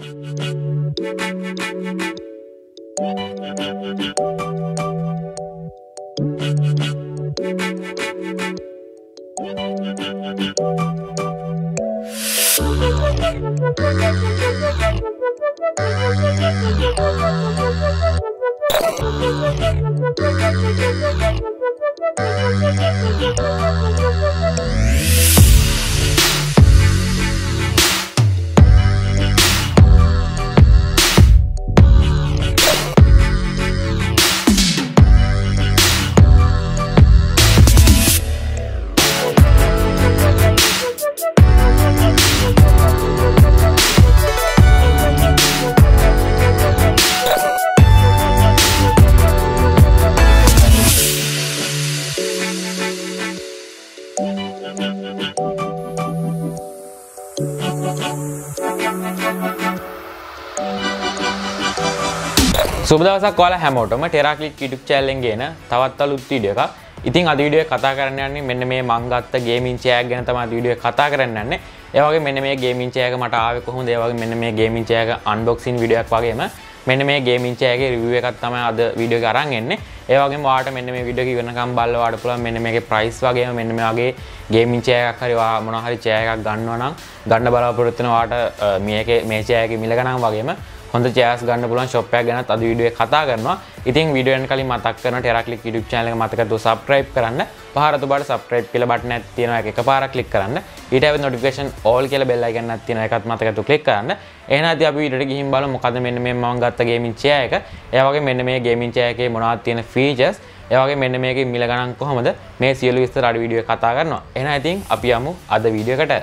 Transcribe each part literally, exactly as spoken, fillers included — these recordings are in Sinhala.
සුබ දවසක් ඔයාලා හැමෝටම TeRa Click YouTube channel එකෙන් ගේන තවත් අලුත් වීඩියෝ එකක්. ඉතින් අද වීඩියෝ එක කතා කරන්න යන්නේ මෙන්න මේ මං ගත්ත ගේමින් chair එක ගැන තමයි අද වීඩියෝ එක කතා කරන්න යන්නේ. ඒ වගේ මෙන්න මේ ගේමින් chair එක මට ආවේ කොහොමද? ඒ වගේ මෙන්න මේ ගේමින් chair එක unboxing වීඩියෝ එකක් වගේම මෙන්න මේ ගේමින් chair එකේ review එකක් තමයි අද වීඩියෝ එක අරන් එන්නේ. ඒ වගේම ඔයාලට මෙන්න මේ වීඩියෝ එක ඉවරනකම් බලලා ඔයාලට පුළුවන් මෙන්න මේකේ price වගේම මෙන්න මේ වගේ ගේමින් chair එකක් හරි ඔයා මොනවා හරි chair එකක් ගන්නවා නම් ගන්න බලාපොරොත්තු වෙන ඔයාලට මේකේ මේ chair එකේ මිල ගණන් වගේම හොඳ chairs ගන්න පුළුවන් shop එකක් ගැනත් අද වීඩියෝ එක කතා කරනවා. ඉතින් වීඩියෝ එක කලින් මතක් කරනවා TeRa Click YouTube channel එක මතකද subscribe කරන්න. පහර තුබාට subscribe කියලා බටන් එකක් තියෙනවා ඒක එකපාරක් click කරන්න. ඊට පස්සේ notification all කියලා bell icon එකක් තියෙනවා ඒකත් මතකද click කරන්න. එහෙනම් අපි වීඩියෝ එකට ගිහින් බලමු මොකද මෙන්න මේ මම ගත්ත gaming chair එක. ඒ වගේ මෙන්න මේ gaming chair එකේ මොනවද තියෙන features. ඒ වගේ මෙන්න මේකේ මිල ගණන් කොහොමද මේ සියලු විස්තර අද වීඩියෝ එක කතා කරනවා. එහෙනම් ඉතින් අපි යමු අද වීඩියෝ එකට.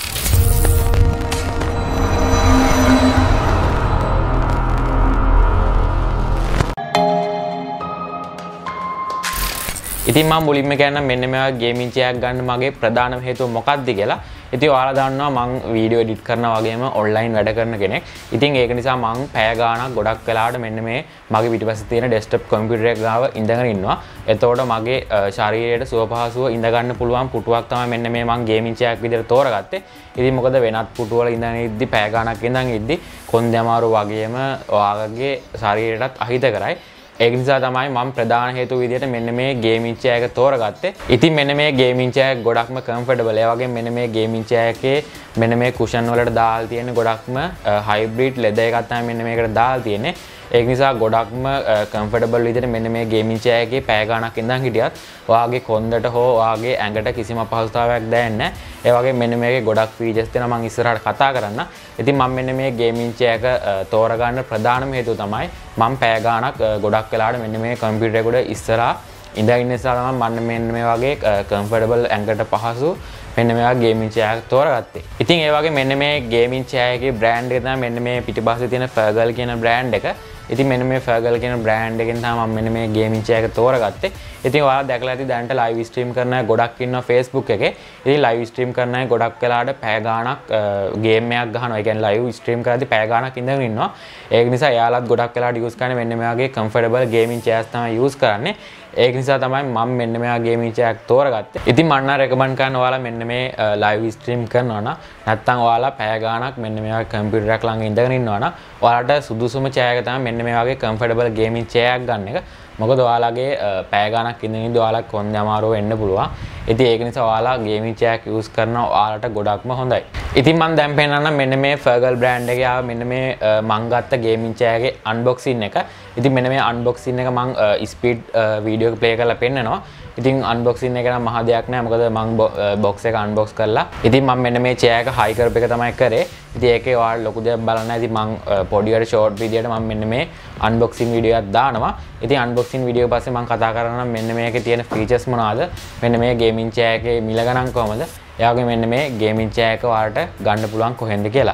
ඉතින් මම මුලින්ම කියන්නම් මෙන්න මේ ගේමින් chair එකක් ගන්න මගේ ප්‍රධානම හේතුව මොකක්ද කියලා. ඉතින් ඔයාලා දන්නවා මම වීඩියෝ එඩිට් කරනවා වගේම ඔන්ලයින් වැඩ කරන කෙනෙක්. ඉතින් ඒක නිසා මම පැය ගාණක් ගොඩක් වෙලාවට මෙන්න මේ මගේ පිටිපස්සේ තියෙන ඩෙස්ක්ටොප් කම්පියුටර් එක ගාව ඉඳගෙන ඉන්නවා. එතකොට මගේ ශරීරයට සුව පහසුව ඉඳ ගන්න පුළුවන් පුටුවක් තමයි මෙන්න මේ මම ගේමින් chair එකක් විදිහට තෝරගත්තේ. ඉතින් මොකද වෙනත් පුටුවල ඉඳන් ඉද්දි පැය ගාණක් ඉඳන් ඉද්දි කොන්ද අමාරු වගේම ඔයාගේ ශරීරයටත් අහිත කරයි. ඒක නිසා තමයි මම ප්‍රධාන හේතුව විදිහට මෙන්න මේ ගේමින් chair එක තෝරගත්තේ. ඉතින් මෙන්න මේ ගේමින් chair එක ගොඩක්ම කම්ෆර්ටබල්. ඒ වගේම මෙන්න මේ ගේමින් chair එකේ මෙන්න මේ කුෂන් වලට දාලා තියෙන ගොඩක්ම හයිබ්‍රිඩ් ලෙදර් එකක් තමයි මෙන්න මේකට දාලා තියෙන්නේ. ඒක නිසා ගොඩක්ම කම්ෆර්ටබල් විදිහට මෙන්න මේ ගේමින් chair එකේ පැය ගාණක් ඉඳන් හිටියත් ඔයාගේ කොන්දට හෝ ඔයාගේ ඇඟට කිසිම අපහසුතාවයක් දැනෙන්නේ නැහැ. ඒ වගේ මෙන්න මේකේ ගොඩක් ෆීචර්ස් තියෙනවා මම ඉස්සරහට කතා කරන්න. ඉතින් මම මෙන්න මේ ගේමින් chair එක තෝරගන්න ප්‍රධානම හේතුව තමයි මම පැය ගාණක් ගොඩක් වෙලාවට මෙන්න මේ කම්පියුටර් එක උඩ ඉස්සරහා ඉඳගෙන ඉන්න නිසා තමයි මම මෙන්න මේ වගේ කම්ෆර්ටබල් ඇඟට පහසු මෙන්න මේ වගේ ගේමින් chair එක තෝරගත්තේ. ඉතින් ඒ වගේ මෙන්න මේ ගේමින් chair එකේ බ්‍රෑන්ඩ් එක තමයි මෙන්න මේ පිටිපස්සේ තියෙන Furgle කියන බ්‍රෑන්ඩ් එක. ඉතින් මෙන්න මේ Furgle කියන බ්‍රෑන්ඩ් එකෙන් තමයි මම මෙන්න මේ ගේමින් chair එක තෝරගත්තේ. ඉතින් ඔයාලා දැකලා ඇති දැනට ලයිව් ස්ට්‍රීම් කරන අය ගොඩක් ඉන්නවා Facebook එකේ. ඉතින් ලයිව් ස්ට්‍රීම් කරන අය ගොඩක් වෙලාවට පැය ගාණක් ගේම් එකක් ගහනවා. ඒ කියන්නේ ලයිව් ස්ට්‍රීම් කරද්දී පැය ගාණක් ඉඳගෙන ඉන්නවා. ඒක නිසා එයාලත් ගොඩක් වෙලාවට යූස් කරන්නේ මෙන්න මේ වගේ කම්ෆර්ටබල් ගේමින් chairs තමයි යූස් කරන්නේ. ඒක නිසා තමයි මම මෙන්න මේ ගේමින් chair එක තෝරගත්තේ. ඉතින් මම නම් රෙකමන්ඩ් කරන ඔයාලා මෙන්න මේ ලයිව් ස්ට්‍රීම් කරනවා නම් නැත්නම් ඔයාලා පැය ගාණක් මෙන්න මේ වගේ කම්පියුටර් එකක් ළඟ ඉඳගෙන ඉන්නවා නම් ඔයාලට සුදුසුම chair එක තමයි මෙන්න මේ වගේ කම්ෆර්ටබල් ගේමින් chair එකක් ගන්න එක. මොකද ඔයාලගේ පැය ගාණක් ඉඳන් ඉඳි ඔයාලා කොන්ද අමාරුව වෙන්න පුළුවන්. ඉතින් ඒක නිසා ඔයාලා ගේමින් chair එක යූස් කරනවා ඔයාලට ගොඩක්ම හොඳයි. ඉතින් මම දැන් පෙන්නන්නම් මෙන්න මේ Furgle brand එකේ ආව මෙන්න මේ මම ගත්ත ගේමින් chair එකේ unboxing එක. ඉතින් මෙන්න මේ unboxing එක මම ස්පීඩ් වීඩියෝ එක ප්ලේ කරලා පෙන්නනවා. ඉතින් unboxing එක නම් මහ දෙයක් නෑ මොකද මම box එක unbox කරලා. ඉතින් මම මෙන්න මේ chair එක high කරප එක තමයි කරේ. ඉතින් ඒකේ ඔයාලා ලොකු දෙයක් බලන්න. ඉතින් මම පොඩියට short විදියට මම මෙන්න මේ unboxing වීඩියෝ එකක් දානවා. ඉතින් unboxing වීඩියෝ එක පස්සේ මම කතා කරනවා මෙන්න මේකේ තියෙන features මොනවාද? මෙන්න මේ gaming chair එකේ මිල ගණන් කොහමද? ඒ වගේ මෙන්න මේ gaming chair එක ඔයාලට ගන්න පුළුවන් කොහෙන්ද කියලා.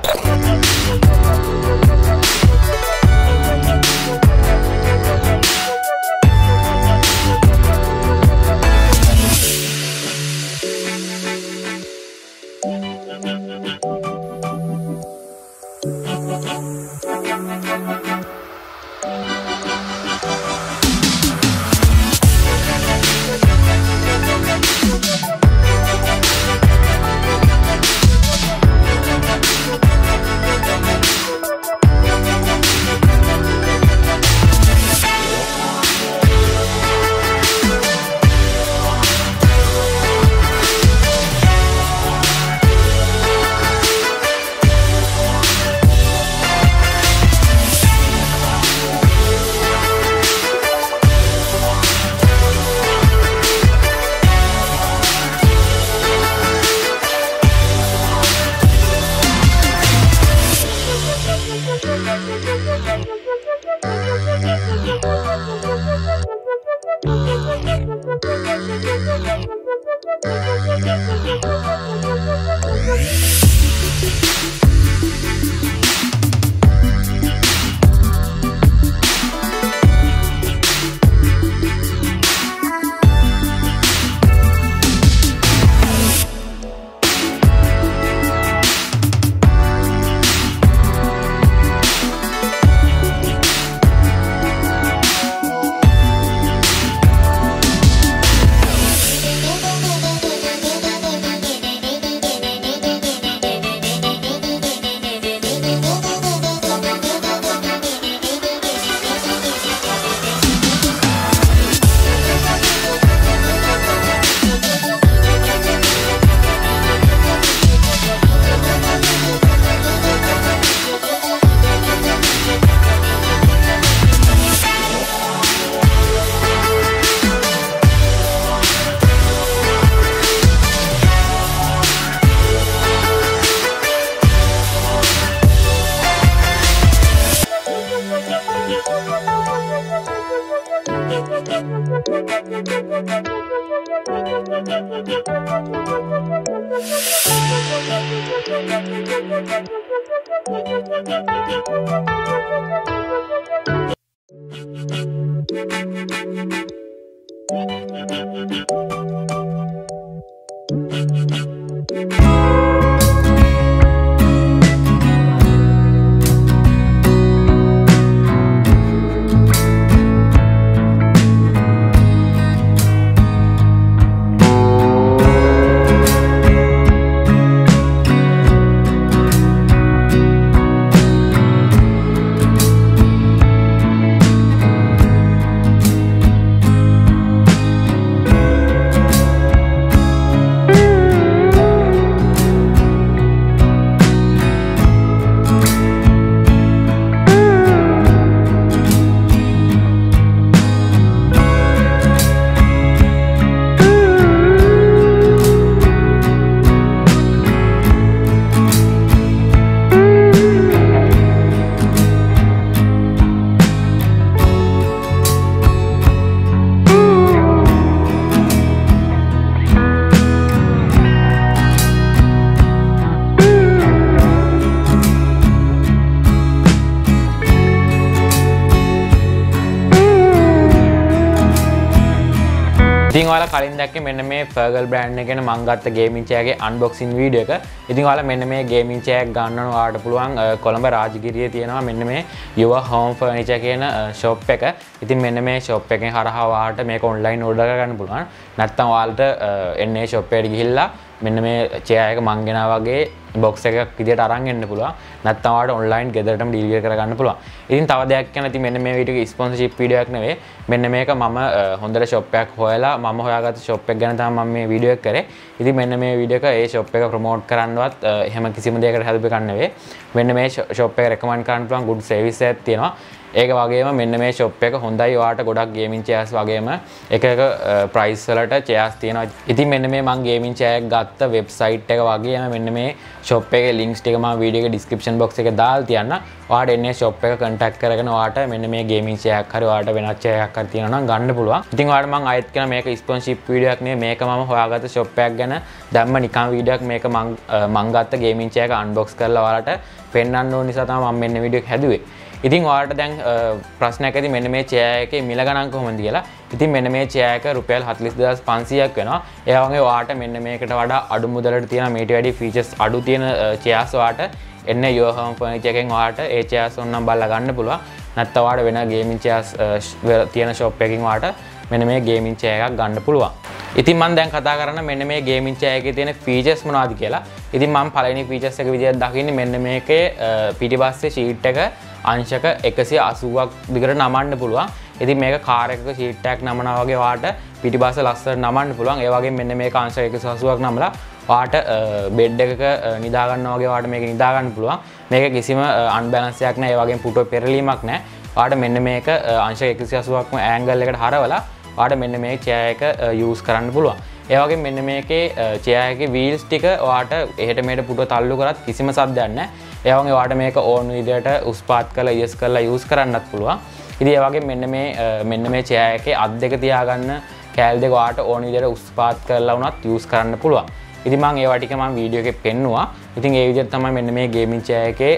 ඉතින් ඔයාලා කලින් දැක්කේ මෙන්න මේ Furgle brand එක ගැන මම ගත්ත gaming chair එකේ unboxing video එක. ඉතින් ඔයාලා මෙන්න මේ gaming chair එක ගන්න ඔයාලට පුළුවන් කොළඹ රාජගිරියේ තියෙනවා මෙන්න මේ Your Home Furniture කියන shop එක. ඉතින් මෙන්න මේ shop එකෙන් හරහා ඔයාලට මේක online order කරගන්න පුළුවන්. නැත්නම් ඔයාලට එන්නේ shop එකට ගිහිල්ලා මෙන්න මේ chair එක මං ගෙනා වගේ box එකක් විදියට අරන් එන්න පුළුවන්. නැත්නම් ඔයාලට online ගෙදරටම deliver කරගන්න පුළුවන්. ඉතින් තව දෙයක් කියන්න ඉතින් මෙන්න මේ වීඩියෝ එක sponsorship video එකක් නෙවෙයි. මෙන්න මේක මම හොඳට shop එකක් හොයලා මම හොයාගත්ත shop එක ගැන තමයි මම මේ වීඩියෝ එක කරේ. ඉතින් මෙන්න මේ වීඩියෝ එක ඒ shop එක promote කරන්නවත් එහෙම කිසිම දෙයකට හැදුව එකක් නෙවෙයි. මෙන්න මේ shop එක recommend කරන්න පුළුවන් good service එකක් තියෙනවා. ඒක වගේම මෙන්න මේ shop එක හොඳයි. ඔයාලට ගොඩක් gaming chairs වගේම එක එක price වලට chairs තියෙනවා. ඉතින් මෙන්න මේ මම gaming chair එක ගත්ත website එක වගේම මෙන්න මේ shop එකේ links ටික මම වීඩියෝ එකේ description box එකේ දාලා තියන්න. ඔයාලට එන්නේ shop එක contact කරගෙන ඔයාලට මෙන්න මේ gaming chair එකක් හරි ඔයාලට වෙනත් chair එකක් හරි තියෙනවා නම් ගන්න පුළුවන්. ඉතින් ඔයාලට මම ආයෙත් කියන මේක sponsorship video එකක් නෙවෙයි. මේක මම හොයාගත්ත shop එකක් ගැන දැම්ම නිකන් වීඩියෝ එකක්. මේක මම මම ගත්ත gaming chair එක unbox කරලා ඔයාලට පෙන්නන්න ඕන නිසා තමයි මම මෙන්න වීඩියෝ එක හැදුවේ. ඉතින් ඔයාලට දැන් ප්‍රශ්නයක් ඇති මෙන්න මේ chair එකේ මිල ගණන් කොහොමද කියලා. ඉතින් මෙන්න මේ chair එක රුපියල් හතළිස් දෙදාස් පන්සීයක් වෙනවා. ඒ වගේ ඔයාලට මෙන්න මේකට වඩා අඩු මුදලට තියෙන මේට වැඩි features අඩු තියෙන chairs ඔයාලට එන්නේ Your Home Furniture එකෙන් ඔයාලට ඒ chairs ඕනනම් බලලා ගන්න පුළුවන්. නැත්නම් ඔයාලට වෙන gaming chairs තියෙන shop එකකින් ඔයාලට මෙන්න මේ gaming chair එකක් ගන්න පුළුවන්. ඉතින් මම දැන් කතා කරන්න මෙන්න මේ gaming chair එකේ තියෙන features මොනවද කියලා. ඉතින් මම පළවෙනි features එක විදිහට දකින්නේ මෙන්න මේකේ පිටිපස්සේ sheet එක අංශක එකසිය අසූවක් දිගට නමන්න පුළුවන්. ඉතින් මේක කාර් එකක sheet එකක් නමනවා වගේ ඔයාලට පිටිපස්ස ලස්සනට නමන්න පුළුවන්. ඒ වගේම මෙන්න මේක අංශක එකසිය අසූවක් නමලා ඔයාලට බෙඩ් එකක නිදා ගන්නවා වගේ ඔයාලට මේක නිදා ගන්න පුළුවන්. මේක කිසිම unbalance එකක් නැහැ. ඒ වගේම පුටුවේ පෙරලීමක් නැහැ. ඔයාලට මෙන්න මේක අංශක එකසිය අසූවක්ම angle එකට හරවලා ඔයාලට මෙන්න මේ chair එක use කරන්න පුළුවන්. ඒ වගේම මෙන්න මේකේ chair එකේ wheels ටික ඔයාලට එහෙට මෙහෙට පුටුව තල්ලු කරත් කිසිම සද්දයක් නැහැ. ඒ වගේ ඔයාලට මේක ඕන විදිහට උස් පාත් කරලා ඊස් කරලා use කරන්නත් පුළුවන්. ඉතින් ඒ වගේ මෙන්න මේ මෙන්න මේ chair එකේ අත් දෙක තියාගන්න කෑල් දෙක ඔයාලට ඕන විදිහට උස් පාත් කරලා උනත් use කරන්න පුළුවන්. ඉතින් මම ඒවා ටික මම වීඩියෝ එකේ පෙන්නුවා. ඉතින් ඒ විදිහට තමයි මෙන්න මේ gaming chair එකේ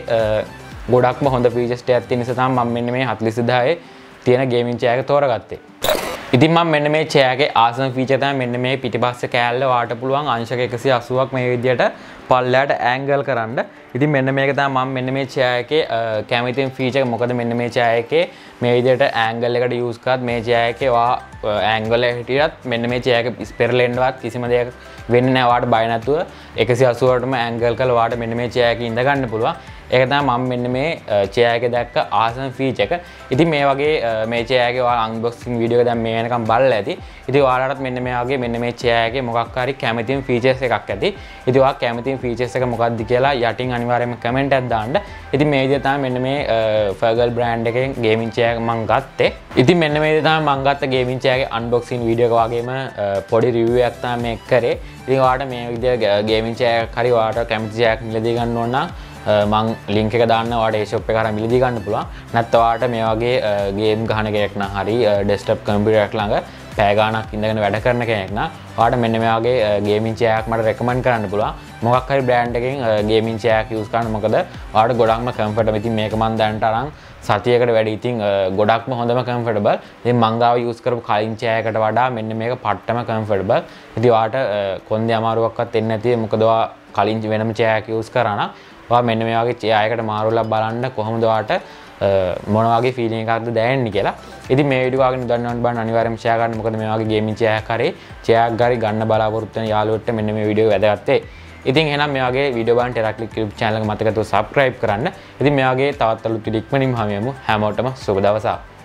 ගොඩක්ම හොඳ features ටිකක් තියෙන නිසා තමයි මම මෙන්න මේ හතළිස් දෙදාහේ තියෙන gaming chair එක තෝරගත්තේ. ඉතින් මම මෙන්න මේ chair එකේ ආසම feature තමයි මෙන්න මේ පිටිපස්සේ කෑල්ල ඔයාලට පුළුවන් අංශක එකසිය අසූවක් මේ විදිහට පල්ලයට angle කරන්න. ඉතින් මෙන්න මේක තමයි මම මෙන්න මේ chair එකේ කැමතිම feature එක. මොකද මෙන්න මේ chair එකේ මේ විදිහට angle එකට use කරත් මේ chair එකේ ඔයා angle එක හිටියත් මෙන්න මේ chair එක ස්පෙරලෙන්නවත් කිසිම දෙයක් වෙන්නේ නැහැ. ඔයාලට බය නැතුව එකසිය අසූවටම angle කරලා ඔයාලට මෙන්න මේ chair එකේ ඉඳ ගන්න පුළුවන්. ඒක තමයි මම මෙන්න මේ chair එකේ දැක්ක ආසම feature එක. ඉතින් මේ වගේ මේ chair එකේ ඔයාලා unboxing video එක දැන් මේ වෙනකම් බලලා ඇති. ඉතින් ඔයාලටත් මෙන්න මේ වගේ මෙන්න මේ chair එකේ මොකක් හරි කැමතිම features එකක් ඇති. ඉතින් ඔයාලා කැමතිම features එක මොකක්ද කියලා යටින් අනිවාර්යයෙන්ම comment එකක් දාන්න. ඉතින් මේ විදිහට තමයි මෙන්න මේ Furgle brand එකෙන් gaming chair එක මම ගත්තේ. ඉතින් මෙන්න මේ විදිහට තමයි මම ගත්ත gaming chair එකේ unboxing video එක වගේම පොඩි review එකක් තමයි මේක කරේ. ඉතින් ඔයාලට මේ විදිහට gaming chair එකක් හරි ඔයාලට කැමති chair එකක් මිලදී ගන්න ඕන නම් මං ලින්ක් එක දාන්න ඔයාලට ඒ shop එක හරහා මිලදී ගන්න පුළුවන්. නැත්නම් ඔයාලට මේ වගේ ගේම් ගහන කෙනෙක් නම් හරි ඩෙස්ක්ටොප් කම්පියුටර් එකක් ළඟ පැය ගාණක් ඉඳගෙන වැඩ කරන කෙනෙක් නම් ඔයාලට මෙන්න මේ වගේ ගේමින් චෙයාර් එකක් මට රෙකමන්ඩ් කරන්න පුළුවන්. මොකක් හරි බ්‍රෑන්ඩ් එකකින් ගේමින් චෙයාර් එකක් යූස් කරන්න. මොකද ඔයාලට ගොඩක්ම කම්ෆර්ටබල්. ඉතින් මේක මම දැනට අරන් සතියකට වැඩි. ඉතින් ගොඩක්ම හොඳම කම්ෆර්ටබල්. ඉතින් මං ගාව යූස් කරපු කලින් චෙයාර් එකට වඩා මෙන්න මේක පට්ටම කම්ෆර්ටබල්. ඉතින් ඔයාලට කොන්දේ අමාරුවක්වත් එන්නේ නැති. මොකද ඔයා කලින් වෙනම චෙයාර් එකක් යූස් කරා නම් ඔයා මෙන්න මේ වගේ චෙයාර් එකකට මාරුවලා බලන්න කොහොමද ඔයාලට මොන වගේ ෆීලිං එකක්ද දැනෙන්නේ කියලා. ඉතින් මේ වීඩියෝ ගන්න දන්නවන්න බලන්න අනිවාර්යයෙන්ම ෂෙයා කරන්න. මොකද මේ වගේ ගේමින් චෙයාර් එකක් හරි චෙයාර් එකක් හරි ගන්න බලාපොරොත්තු වෙන යාළුවෙක්ට මෙන්න මේ වීඩියෝ වැදගත් වෙයි. ඉතින් එහෙනම් මේ වගේ වීඩියෝ බලන්න TeRa Click YouTube channel එක මතකව subscribe කරන්න. ඉතින් මේ වගේ තවත් අලුත් වීඩියෝ ඉක්මනින්ම හමු යමු. හැමෝටම සුබ දවසක්.